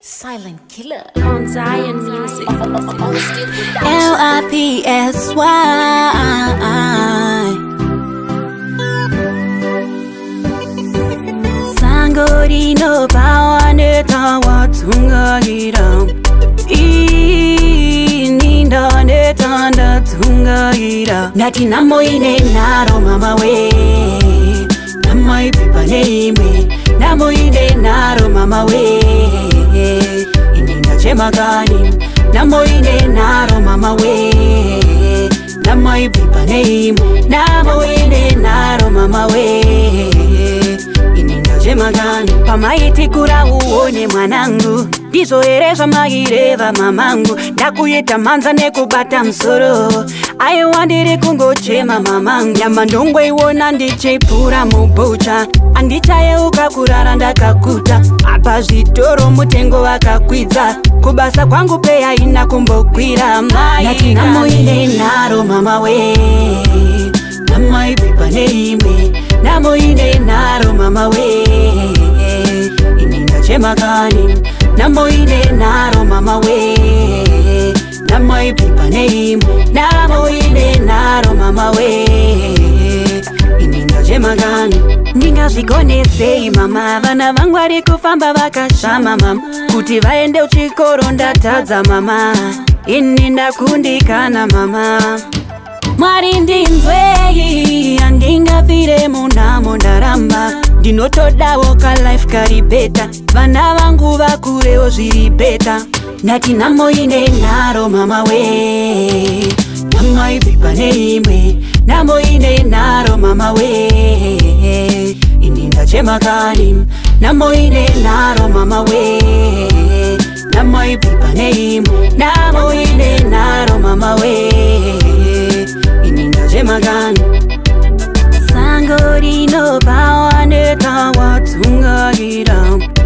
Silent Killer on Zion Music. L-I-P-S-Y. Sangori no bawane tawa tungagira. Ninda ne tanda tungagira. Nati namo ine naro mama we. Namai pipa neime. Namo ine naro mama we. Ininda chemagani. Namo ine naro mama we. Namai pipa neime. Namo ine naro mama we. Magani pamaiti kura uone mwanangu ndizoerezva maireva mamangu ndakuyita manza nekubata msoro aiwa ndiri kungochema mamangu nyama ndongoiona ndichipfuura mubucha andichayeuka kurara ndakakuta apa zvitoro mutengo wakakwidza kubasa kwangu pe haina kumbokwira nati namoine naro mama we namaipipa neimwe namoine naro mama we ininda chemagani namoine naro mama we namaipipa neimwe namoine naro mama we ininda chemagani ndingazvigonezei mama vana vangu vari kufamba vakashama mama kuti vaende uchikoro ndatadza mama ini ndakundikana mama Mwari ndinzwei andingafire munamo ndaramba ndinotodawo ka life kari beta vana vangu vakurewo zviri beta ndati namoine naro mama we namaipipa neimwe namoine naro mama we ininda chemakani namoine naro mama we namaipipa neimwe namoine naro mama we Magani Sangori no bawane tawa tungagira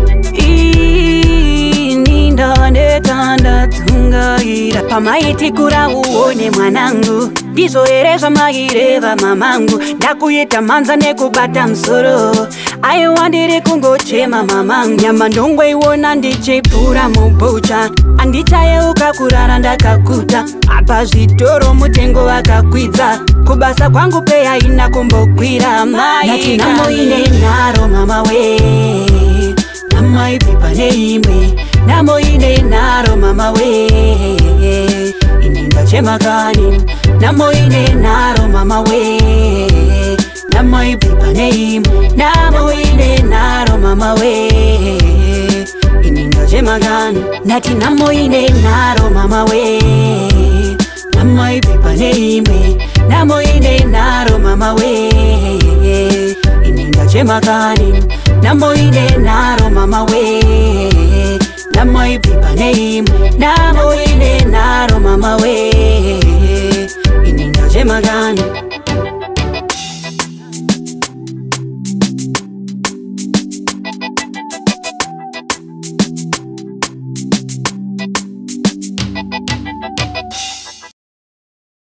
Ninda ne tanda tungagira pamaiti kura uone mwanangu ndizoerezva maireva mamangu ndakuyita manza nekubata msoro aiwa ndiri kungochema mamangu nyama ndongoiona ndichipfuura mubucha andichayeuka kurara ndakakuta apa zvitoro mutengo wakakwidza kubasa kwangu pe haina kumbokwira nati namoine naro mama we namaipipa neimwe namoine naro mama we ininda chemagani namoine naro mama we namaipipa neimwe namoine naro mama we ininda chemagani nati namoine naro mama we namaipipa neimwe namoine naro mama we ininda chemagani namoine naro mama we namaipipa neimwe namoine naro mama we ininda chemagani